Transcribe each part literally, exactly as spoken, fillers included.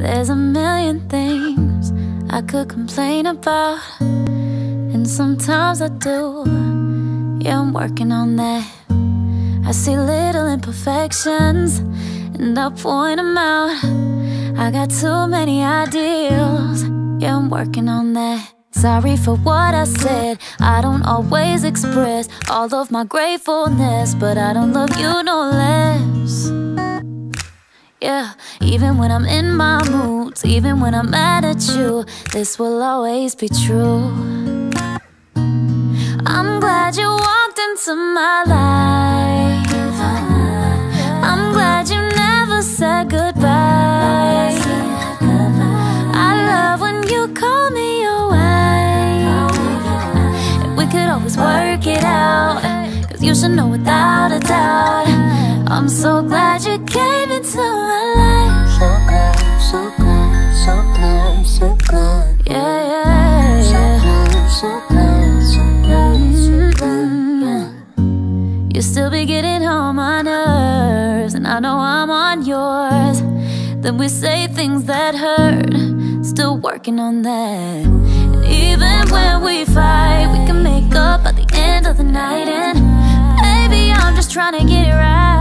There's a million things I could complain about, and sometimes I do. Yeah, I'm working on that. I see little imperfections and I point them out. I got too many ideals. Yeah, I'm working on that. Sorry for what I said. I don't always express all of my gratefulness, but I don't love you no less. Yeah, even when I'm in my moods, even when I'm mad at you, this will always be true. I'm glad you walked into my life. I'm glad you never said goodbye. I love when you call me your wife. And we could always work it out, cause you should know without a doubt, I'm so glad you came into my life. So glad, so glad, so glad, so glad. Yeah, yeah, yeah. So glad, so glad, so glad, mm-hmm. You still be getting on my nerves, and I know I'm on yours. Then we say things that hurt, still working on that. And even when we fight, we can make up at the end of the night. And baby, I'm just trying to get it right.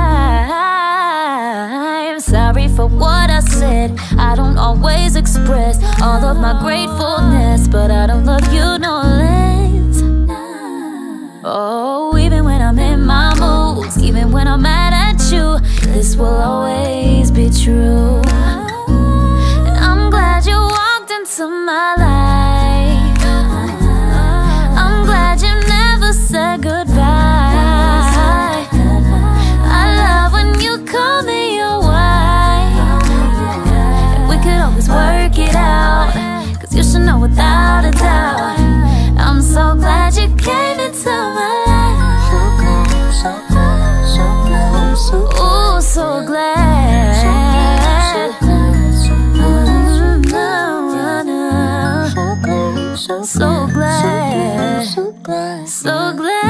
I'm sorry for what I said. I don't always express all of my gratefulness, but I don't love you no less. Oh, even when I'm in my moods, even when I'm mad at you, this will always be true. And I'm glad you walked into my life. I'm glad you never said goodbye. I love when you call me your wife. And we could always work it out, cause you should know without a doubt, I'm so glad you came into my life. so glad, so glad, so glad. Ooh, so glad. So glad, so glad, so glad, So glad, so glad, so glad.